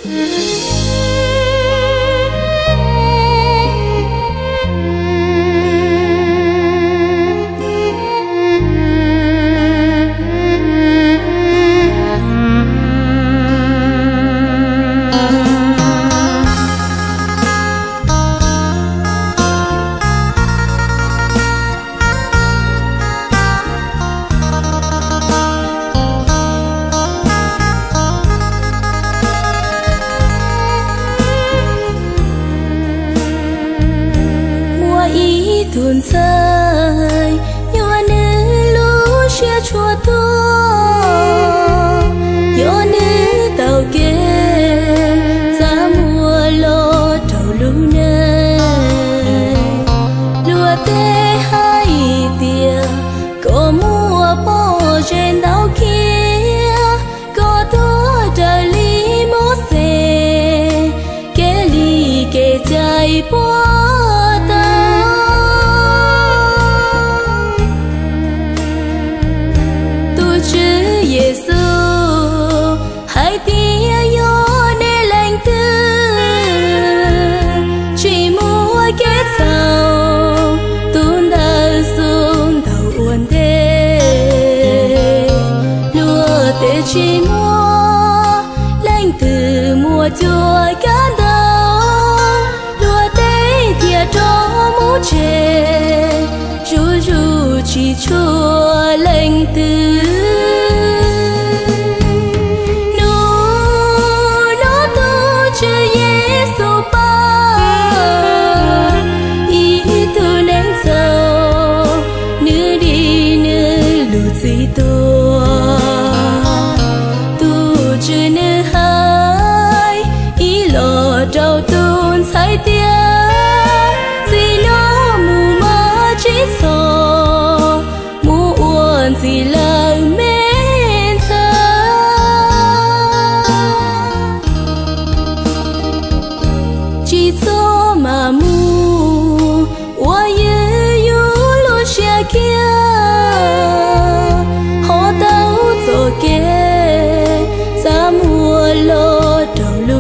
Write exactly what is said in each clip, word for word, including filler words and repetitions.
tuôn rơi nhòa nữ lũ chia chua to nhòa nữ tàu kia ra mùa lo đầu lũ nơi lúa tê hai tia có mùa bỏ trên tàu kia có to đời li mốt xe kê li kê chạy bỏ chỉ mua lạnh từ mùa chua cán đầu lúa tây thìa cho mũ chè ru ru chỉ chua lạnh từ trâu tuôn say tia gì nó mù mơ chỉ sò mù uốn gì lời mến thơ chỉ số mà mù ua yu yu lo chia kia họ tao rồi kia ra mùa lo đầu lũ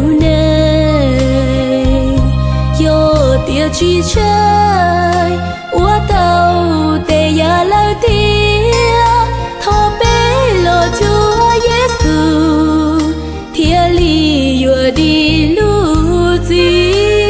chỉ chơi ua tàu tê ya lao tia thọ bé lo chúa Giêsu thia li yua đi lu gì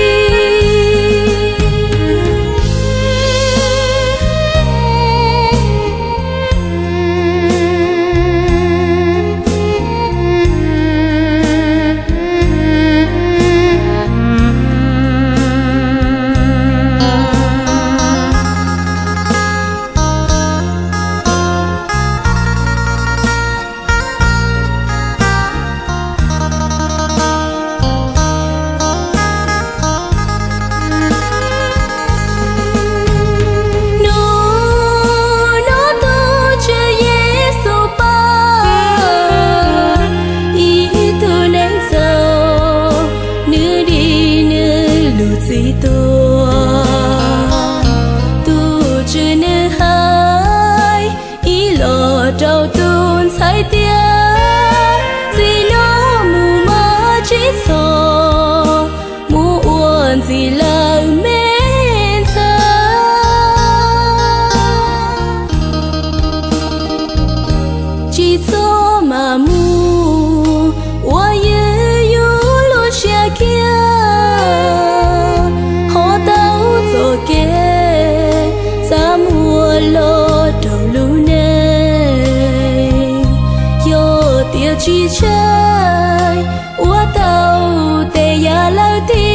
trâu tuôn say tia gì nó mù mơ chỉ sò mù uốn gì lời mến thơ chỉ số mà mù ua yu yu lu chia kia họ tao rồi kia ra mùa lo đầu lũ chỉ chơi ua tàu tê ya lao tia